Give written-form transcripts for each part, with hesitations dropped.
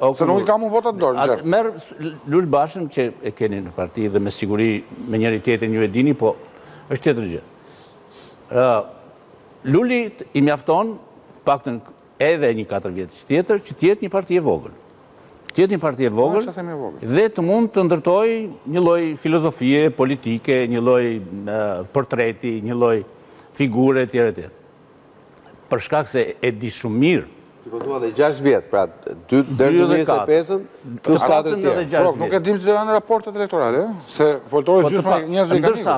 Se nuk i kam unë votat dorë, në gjep. Merë Lul Bashën, që e keni në parti dhe me siguri me njëri tjetrin ju e dini, po është tjetër gjë. Luli i mjafton paktën edhe një 4 vjetë tjetër që tjetë një parti e vogël. Tjetë një parti e vogël dhe të mund të ndërtoj një lloj filozofie politike, një lloj portreti, një lloj figure tjere. Për shkak se e di shumë mirë. Ti po thua dhe 6 vjetë, pra 2 deri në 25-ën plus 4 tjerë. Nuk e dim se janë raportet elektorale, se foltorët gjysma njerëzve kanë. Ndërsa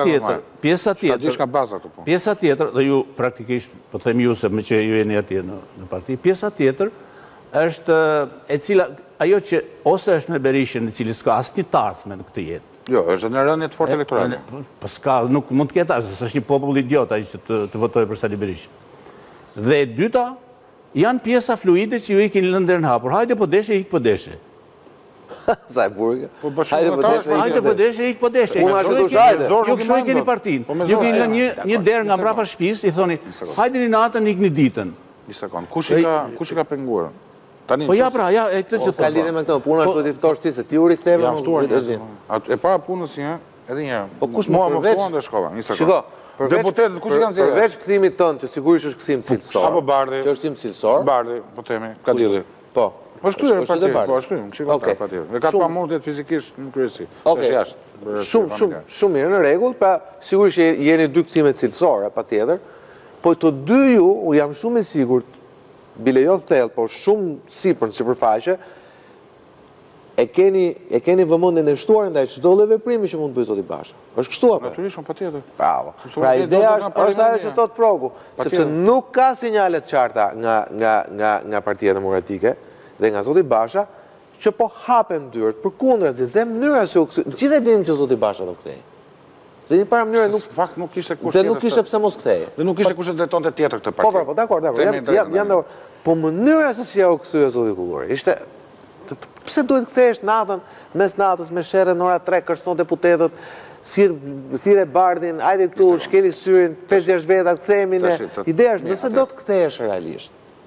pjesa tjetër, dhe ju praktikisht po them ju se më që ju jeni atje në parti, pjesa tjetër është e cila ajo që ose është me Berishën, i cili s'ka asnjë tartme në këtë jetë. Jo, është në rënje të fortë elektorale. Po s'ka, nuk mund të ketë asë, është një popull idiot ai që të votojë për Sali Berishën. Dhe e dyta, janë pjesa fluide që ju ikin lëndër në hapur. Hajde po deshe, ik po deshe. Sa e burgë? Hajde po deshe, ik po deshe. Ju kështu i keni partin. Ju keni lënë një derë nga mbrapa shtëpisë, i thoni, hajde një natën, ik një ditën. Një sekond, kush i ka penguar? Po ja pra, ja, e këtë që ka lidhje me këtë, puna është të ftosh ti se ti u riktheve e para punës një, edhe një. Po kush më përveç? Shiko, deputetët kush i kanë zgjedhur? Përveç kthimit tonë, që sigurisht është kthim cilësor. Apo Bardhi. Që është kthim cilësor. Bardhi, po themi, ka lidhje. Po. Është kryer partia, po është kryer, kështu ka partia. Ne ka pa mund të jetë fizikisht në kryesi. Është jashtë. Shumë mirë, në rregull, pra sigurisht jeni dy kthime cilësore, patjetër. Po të dy ju, u jam shumë i sigurt, bile jo thellë, por shumë sipër në sipërfaqe, e keni vëmendjen e shtuar ndaj çdo lloj veprimi që mund të bëjë zoti Basha. Është kështu apo? Natyrisht, patjetër. Bravo. Pra ideja është ajo që thot Frogu, sepse nuk ka sinjale të qarta nga Partia Demokratike dhe nga zoti Basha që po hapen dyert përkundrazi dhe mënyra se gjithë e dinim që zoti Basha do kthehej. Dhe një para mënyre nuk kishte kush tjetër. Dhe nuk kishte pse mos kthehej. Dhe nuk kishte kush të drejtonte tjetër këtë parti. Po, dakor. Po mënyra se si ja u kthye zoti Kulluri. Ishte pse duhet kthehesh natën, mes natës me sherrën ora 3 kërcënon deputetët, thirrë Bardhin, hajde këtu, shkeli syrin, 5-6 veta kthehemi ne. Ideja është nëse do të kthehesh realisht.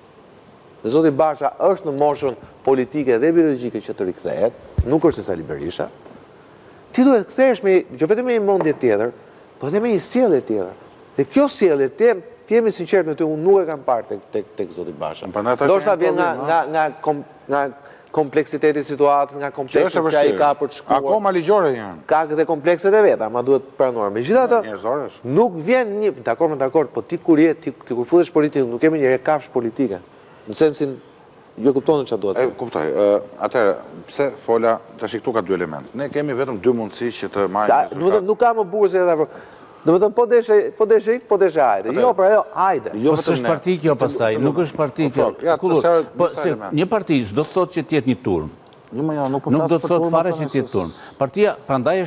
Dhe zoti Basha është në moshën politike dhe biologjike që të rikthehet, nuk është se Sali Berisha. Ti duhet kthehesh me jo vetëm me një mendje tjetër, por edhe me një sjellje tjetër. Dhe kjo sjellje, ti jemi sinqert me ty, unë nuk e kam parë tek zoti Basha. Ndoshta vjen nga kompleksiteti i situatës, nga komplekset që ai ka për të shkuar. Akoma ligjore janë. Ka edhe komplekset e veta, ma duhet pranuar. Megjithatë, nuk vjen një, dakord, po ti kur kur futesh politikë, nuk kemi një kafshë politike. Në sensin jo kuptonin çfarë duhet. E kuptoj. Atëherë, pse fola tash këtu ka dy elementë. Ne kemi vetëm dy mundësi që të marrim rezultat. Nuk ka më burrë se edhe. Domethënë po deshe hajde. Jo, pra jo, hajde. Po s'është parti kjo pastaj, nuk është parti kjo. Po një parti s'do të thotë që të jetë një turm. Nuk do të thotë fare që të jetë turm. Partia prandaj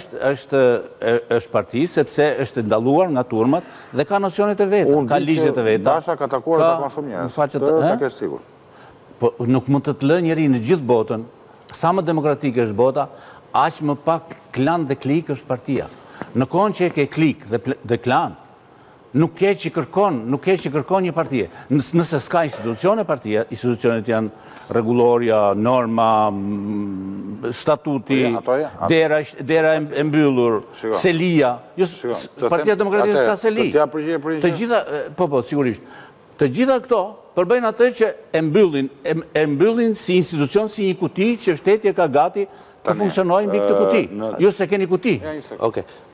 është parti sepse është ndaluar nga turmat dhe ka nocionet e veta, ka ligjet e veta. Basha ka takuar dhe ka shumë njerëz. Ta kesh sigur. Po nuk mund të lë njëri në gjithë botën, sa më demokratike është bota, aq më pak klan dhe klik është partia. Në kohën që e ke klik dhe klan, nuk ke që kërkon një partie. Nëse s'ka institucione partia, institucionet janë rregulloria, norma, statuti, dera e mbyllur, selia. Partia Demokratike s'ka seli. Të gjitha, po, sigurisht. Të gjitha këto përbëjnë atë që e mbyllin si institucion, si një kuti që shteti e ka gati të funksionojë mbi këtë kuti. Ju se keni kuti.